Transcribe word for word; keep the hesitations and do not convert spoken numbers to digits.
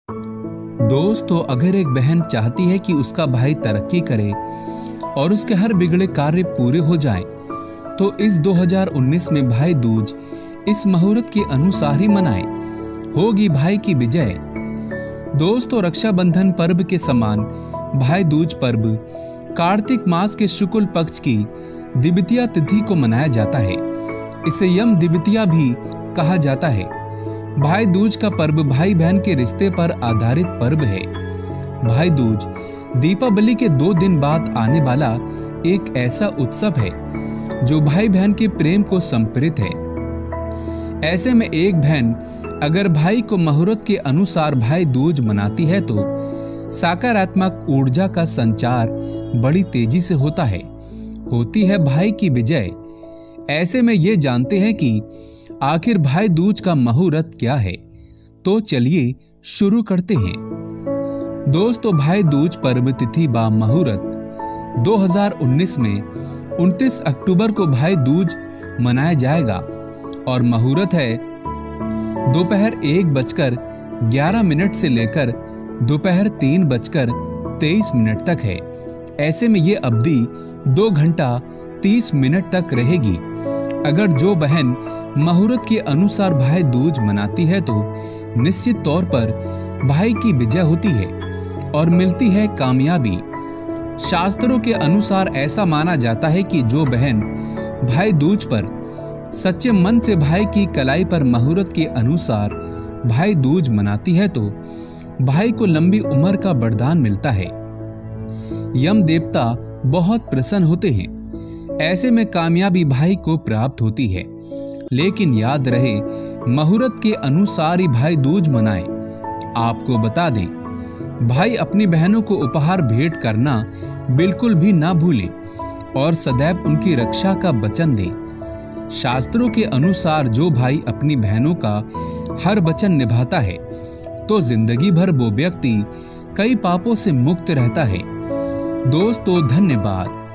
दोस्तों, अगर एक बहन चाहती है कि उसका भाई तरक्की करे और उसके हर बिगड़े कार्य पूरे हो जाएं, तो इस दो हज़ार उन्नीस में भाई दूज इस मुहूर्त के अनुसार ही मनाएं। होगी भाई की विजय। दोस्तों, रक्षाबंधन पर्व के समान भाई दूज पर्व कार्तिक मास के शुक्ल पक्ष की द्वितीया तिथि को मनाया जाता है। इसे यम द्वितीया भी कहा जाता है। भाई दूज का पर्व भाई बहन के रिश्ते पर आधारित पर्व है। भाई दूज दीपावली के दो दिन बाद आने वाला एक ऐसा उत्सव है जो भाई बहन के प्रेम को संप्रेरित है। ऐसे में एक बहन अगर भाई को मुहूर्त के अनुसार भाई दूज मनाती है तो सकारात्मक ऊर्जा का संचार बड़ी तेजी से होता है। होती है भाई की विजय। ऐसे में ये जानते हैं कि आखिर भाई दूज का मुहूर्त क्या है, तो चलिए शुरू करते हैं। दोस्तों, भाई दूज पर्व तिथि बा मुहूर्त दो हज़ार उन्नीस में उनतीस अक्टूबर को भाई दूज मनाया जाएगा और मुहूर्त है दोपहर एक बजकर ग्यारह मिनट से लेकर दोपहर तीन बजकर तेईस मिनट तक है। ऐसे में ये अवधि दो घंटा तीस मिनट तक रहेगी। अगर जो बहन मुहूर्त के अनुसार भाई दूज मनाती है तो निश्चित तौर पर भाई की विजय होती है और मिलती है कामयाबी। शास्त्रों के अनुसार ऐसा माना जाता है कि जो बहन भाई दूज पर सच्चे मन से भाई की कलाई पर मुहूर्त के अनुसार भाई दूज मनाती है तो भाई को लंबी उम्र का वरदान मिलता है। यम देवता बहुत प्रसन्न होते हैं। ऐसे में कामयाबी भाई को प्राप्त होती है। लेकिन याद रहे, मुहूर्त के अनुसार ही भाई दूज मनाएं। आपको बता दें, भाई अपनी बहनों को उपहार भेंट करना बिल्कुल भी ना भूलें और सदैव उनकी रक्षा का वचन दें। शास्त्रों के अनुसार जो भाई अपनी बहनों का हर वचन निभाता है तो जिंदगी भर वो व्यक्ति कई पापों से मुक्त रहता है। दोस्तों, धन्यवाद।